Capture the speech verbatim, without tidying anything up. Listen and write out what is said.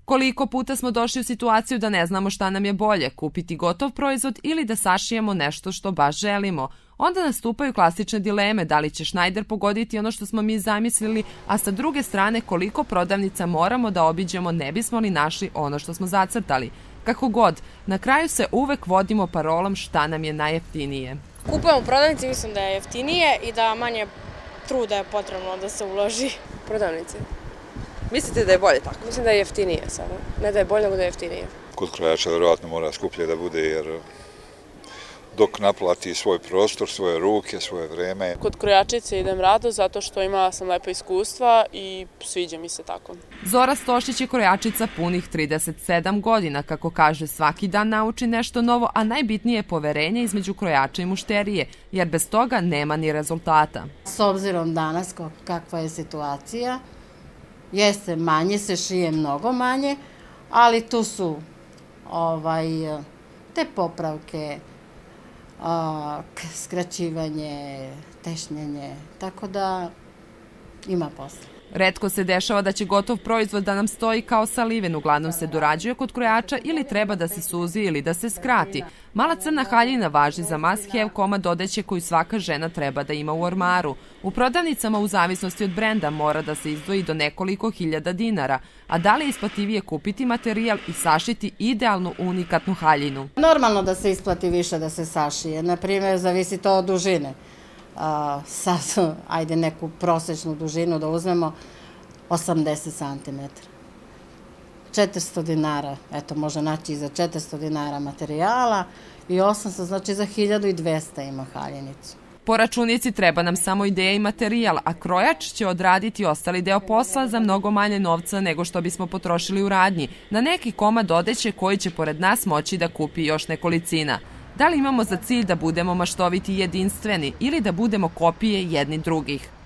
Koliko puta smo došli u situaciju da ne znamo šta nam je bolje, kupiti gotov proizvod ili da sašijemo nešto što baš želimo. Onda nastupaju klasične dileme, da li će Schneider pogoditi ono što smo mi zamislili, a sa druge strane koliko prodavnica moramo da obiđemo ne bismo li našli ono što smo zacrtali. Kako god, na kraju se uvek vodimo parolom šta nam je najjeftinije. Kupujem u prodavnici, mislim da je jeftinije i da manje truda je potrebno da se uloži. Prodavnici. Mislite da je bolje tako? Mislim da je jeftinije samo. Ne da je bolje, nego da je jeftinije. Kod krojača verovatno mora skuplje da bude, jer dok naplati svoj prostor, svoje ruke, svoje vreme. Kod krojačice idem rado zato što imala sam lepo iskustva i sviđa mi se tako. Zora Stošić je krojačica punih trideset sedam godina. Kako kaže, svaki dan nauči nešto novo, a najbitnije je poverenje između krojača i mušterije, jer bez toga nema ni rezultata. S obzirom danas kakva je situacija, jeste manje, se šije mnogo manje, ali tu su ovaj, te popravke, skraćivanje, tešnjenje, tako da ima posla. Retko se dešava da će gotov proizvod da nam stoji kao saliven, uglavnom se dorađuje kod krojača ili treba da se suzi ili da se skrati. Mala crna haljina važi za must have komad odeće koju svaka žena treba da ima u ormaru. U prodavnicama u zavisnosti od brenda mora da se izdvoji do nekoliko hiljada dinara, a da li je isplativije kupiti materijal i sašiti idealnu unikatnu haljinu? Normalno da se isplati više da se sašije, na primjer zavisi to od dužine. Sad, ajde neku prosečnu dužinu da uzmemo, osamdeset santimetara. četiristo dinara, eto može naći i za četiristo dinara materijala i osamsto, znači za hiljadu dvesta ima haljinicu. Po računici treba nam samo ideja i materijal, a krojač će odraditi ostali deo posla za mnogo manje novca nego što bismo potrošili u radnji, na neki komad odeće koji će pored nas moći da kupi još nekolicina. Da li imamo za cilj da budemo maštoviti i jedinstveni ili da budemo kopije jedni drugih?